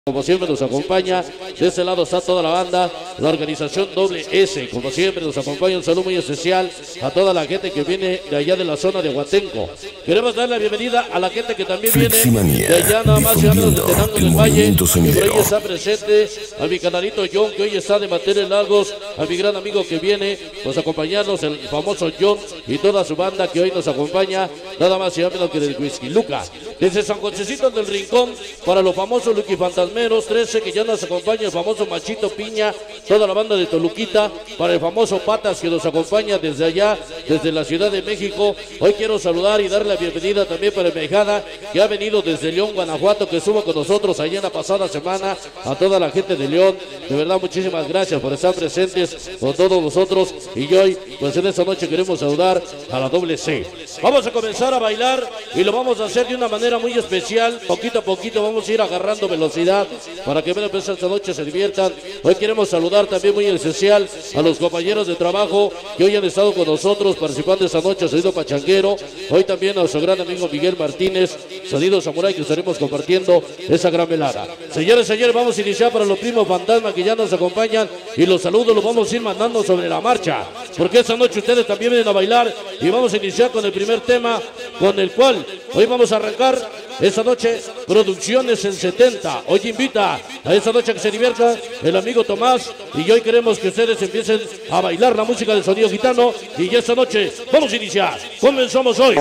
Como siempre nos acompaña, de este lado está toda la banda, la organización Doble S. Como siempre nos acompaña un saludo muy especial a toda la gente que viene de allá de la zona de Huatenco. Queremos dar la bienvenida a la gente que también viene de allá nada más y menos de Tenango del Valle. Por ahí está presente a mi canalito John, que hoy está de Materes Lagos, a mi gran amigo que viene pues acompañarnos, el famoso John y toda su banda que hoy nos acompaña, nada más y menos que del Whisky Luca. Desde San Josecito del Rincón, para los famosos Lucky Fantasmeros 13, que ya nos acompaña el famoso Machito Piña, toda la banda de Toluquita, para el famoso Patas que nos acompaña desde allá, desde la Ciudad de México. Hoy quiero saludar y darle la bienvenida también para el Mejada, que ha venido desde León, Guanajuato, que estuvo con nosotros allá en la pasada semana. A toda la gente de León, de verdad muchísimas gracias por estar presentes con todos nosotros. Y hoy, pues en esta noche queremos saludar a la Doble C. Vamos a comenzar a bailar y lo vamos a hacer de una manera muy especial. Poquito a poquito vamos a ir agarrando velocidad para que esta noche se diviertan. Hoy queremos saludar también muy especial a los compañeros de trabajo que hoy han estado con nosotros participando esta noche, Sonido Pachanguero. Hoy también a nuestro gran amigo Miguel Martínez, Sonido Samurai, que estaremos compartiendo esa gran velada. Señores, vamos a iniciar para los primos fantasma que ya nos acompañan, y los saludos los vamos a ir mandando sobre la marcha, porque esta noche ustedes también vienen a bailar. Y vamos a iniciar con el primer tema, con el cual hoy vamos a arrancar esta noche, Producciones en 70. Hoy invita a esta noche que se divierta el amigo Tomás, y hoy queremos que ustedes empiecen a bailar la música del sonido gitano. Y esta noche vamos a iniciar. Comenzamos hoy.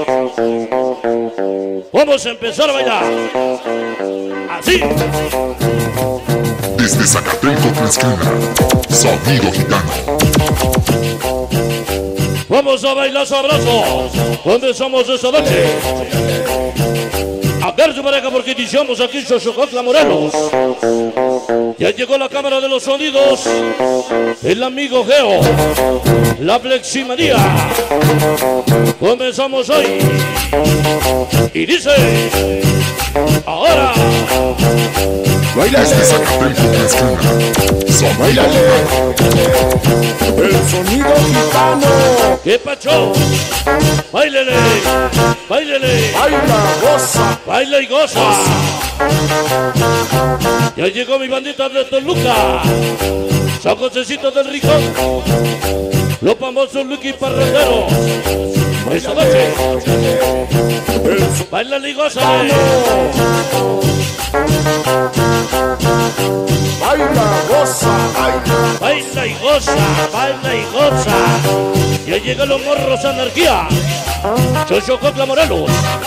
Vamos a empezar a bailar así. Desde Zacatenco, Tlaxcala, sonido gitano. Vamos a bailar sabroso. Comenzamos esta noche. A ver su pareja, porque iniciamos aquí en Xochocotla, Morelos. Ya llegó la cámara de los sonidos, el amigo Geo, la Fleximanía. Comenzamos hoy. Y dice, ahora. Baila desde Zacatenco, Tlaxcala, sonido el sonido gitano. ¿Qué pacho? Báilele, báilele. Baila, goza. Baila y goza. Ya llegó mi bandita de Toluca, San Josecito del Rincón, los famosos Lucky Parranderos. Esta noche, baila y goza. Baila, goza, baila y goza, baila y goza. Ya llegan los morros Anarquía, Xochocotla, Morelos.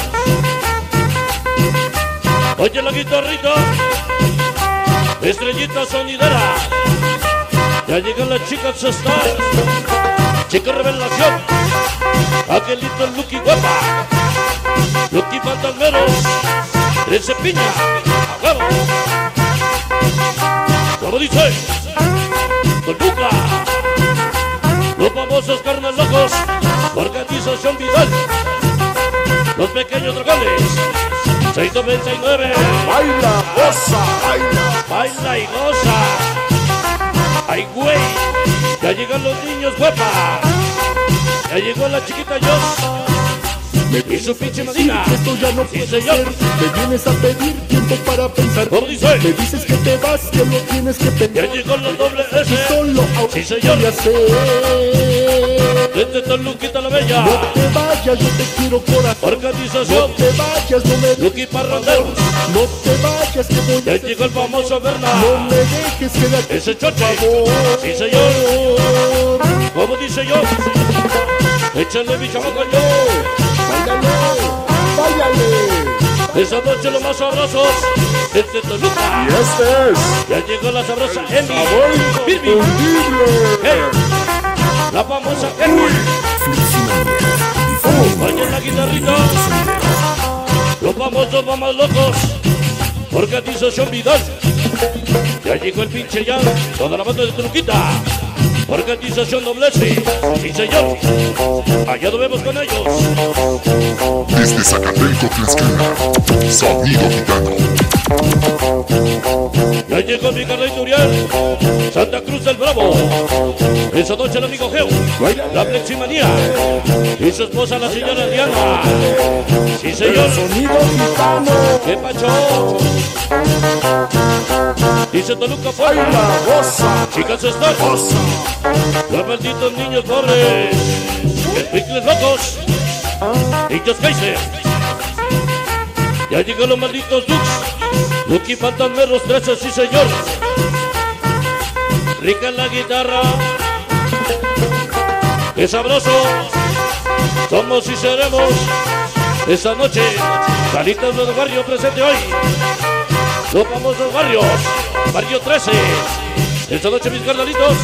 Oye la guitarrita, Estrellita Sonidera. Ya llegan las chicas Star, Chica Revelación, Aquelito Lucky Guapa, Lucky Fantasmeros, 13 Piña, a huevo. Como dice, Toluca, los famosos Carnal Locos, Organización Vidal, los Pequeños Dragones, 699. baila, goza, Baila y goza. Ay, güey, ya llegan los niños guapa. Ya llegó la chiquita Joss y su pinche Madina. esto ya no Sí, puede señor. ser. Me vienes a pedir tiempo para pensar. ¿Cómo dice? Me dices que te vas, que lo tienes que Ya pensar. llegó los Doble Y S. solo ahora Sí, señor. voy a hacer. Desde Toluquita la Bella, No te vayas, yo te quiero corazón. No Organización te vayas, no me Lucky Parranderos. No te vayas, que voy a Ya hacer. llegó el famoso No Bernal, me dejes quedarte, ese por choche. favor. Sí, señor. ¿Cómo dice yo? Échale mi chamaco yo. Báilale, báilale. Esa noche los más sabrosos desde Toluca. Y este es Ya llegó la sabrosa Emi, sabor Birbi, inconfundible. hey, la famosa Emi. Oye la guitarrita, los famosos Mamás Locos, Organización Vidal. Ya llegó el pinche ya, toda la banda de Toluquita, Organización Doble S. Sí, señor, allá nos vemos con ellos. Desde Zacatenco, Tlaxcala, sonido gitano. Ya llegó mi carnalito Uriel, Santa Cruz del Bravo. Esa noche el amigo Geo, la Fleximanía. Y su esposa, la señora Diana. Sí, señor. Sonido gitano. ¿Qué pacho? Dice Toluca, Puebla. Baila, goza, Chicas están. goza. Los malditos niños pobres. Picles locos. Niños Kaiser. Ya llegan los malditos Dux. Lucky Fantasmeros 13, sí señor. Rica en la guitarra. Qué sabroso. Somos y seremos. Esta noche, Calitas del Barrio presente hoy. Los famosos barrios. Barrio 13. Esta noche, mis carnalitos.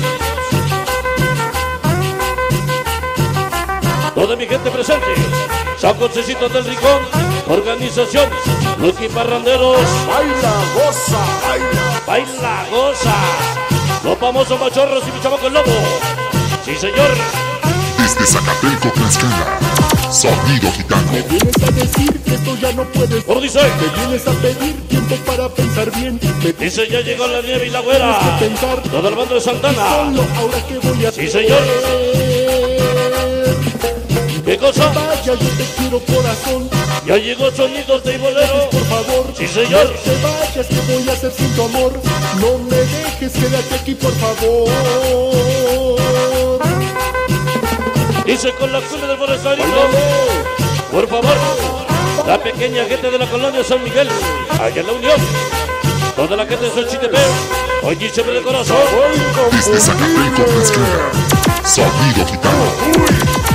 Toda mi gente presente. San Josecito del Rincón. Organización Lucky Parranderos. Baila, goza, baila. Baila, goza. Los famosos machorros y mi chamaco el lobo. Sí, señor. Desde Zacatelco, Tlaxcala, Sonido Gitano. Me vienes a decir que esto ya no puede ¿Cómo ser. dice? Me vienes a pedir tiempo para pensar bien. Me tienes Dice, ya llegó la nieve y la güera. que pensar. Todo el bando de Santana. Solo ahora que voy a Sí, señor. ¿Qué cosa? Vaya, yo te quiero, corazón. Ya llegó Sonidos de Bolero. Por favor, Sí, señor. no te vayas, que voy a hacer sin tu amor. No me dejes, quédate aquí, por favor. Dice con la cumbia del forestalito. Bailale. Por favor, la pequeña gente de la colonia San Miguel, allá en la Unión. Toda la gente de Xochitepec, hoy siempre de corazón. Desde Zacatelco, Tlaxcala, Sonido Gitano.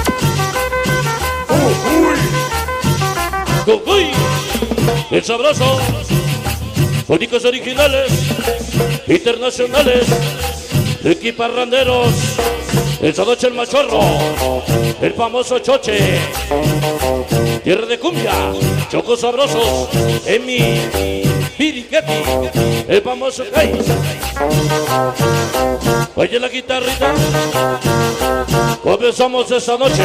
¡Cucuy! El sabroso. Sónicos originales, internacionales, Lucky Parranderos. Esta noche el machorro, el famoso Choche, tierra de cumbia, chocos sabrosos, Emi, Piriqueti, el famoso Kai. Oye la guitarrita, comenzamos esta noche.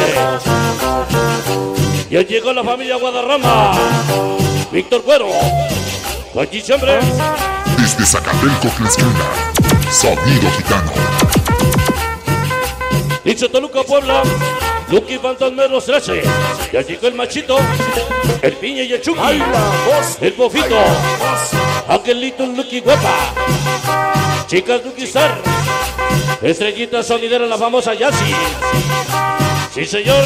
Ya llegó la familia Guadarrama, Víctor Cuero, aquí siempre. Desde Zacatelco, Tlaxcala, Sonido Gitano. Dice Toluca, Puebla, Lucky Fantasmeros 13. Ya llegó el machito, el piña y el chuki, Baila, goza. el bofito, Angelito, Lucky guapa, chicas Lucky Star, estrellita sonidera, la famosa Yassi. Sí, señor.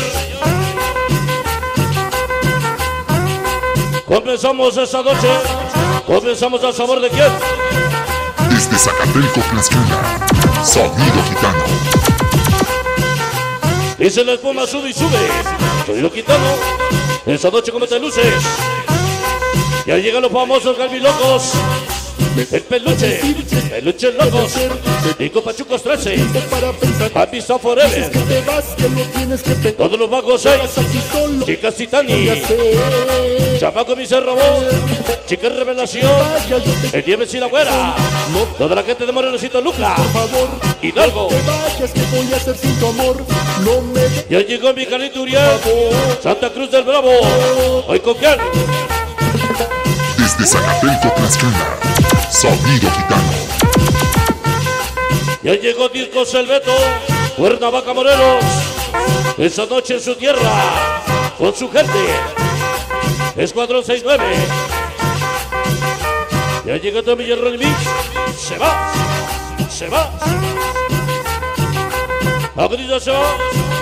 Comenzamos esta noche, comenzamos al sabor de quién. Desde Zacatelco, Tlaxcala, Sonido Gitano. Dice la espuma, sube y sube. Sonido Gitano. Esta noche comete luces. Ya llegan los famosos galvilocos. El peluche. Peluches locos. Nico Pachucos 13. Para pensar. Happy Sound Forever. Que te vas, que no tienes que pensar. Todos los vagos 6. Aquí solo. Chicas Titani. Chamaco mi se robó. Chicas Revelación. Vaya, yo te El Nieves y la güera. Toda la gente de Morenocito Luca. por favor. Hidalgo. Te vayas, que voy a hacer sin tu amor. No me dejes, Ya llegó mi Carlito Uriel. por Santa Cruz del Bravo. Hoy con quién. Desde Zacatelco, Tlaxcala, Sonido Gitano. Ya llegó Disco Selveto. Cuernavaca Morelos. Esa noche en su tierra. Con su gente. Escuadrón 69. Ya llegó también Ronnie Mix. Se va. Se va. Avenida se va.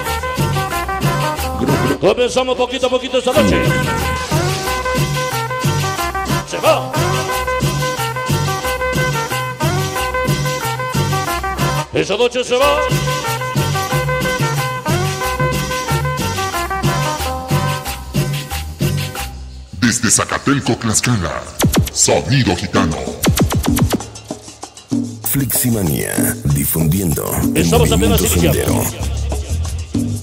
Comenzamos poquito a poquito esta noche. Se va. Esa noche se va. Desde Zacatelco, Tlaxcala, Sonido Gitano. Fleximanía, difundiendo el Estamos apenas movimiento iniciando. sondero.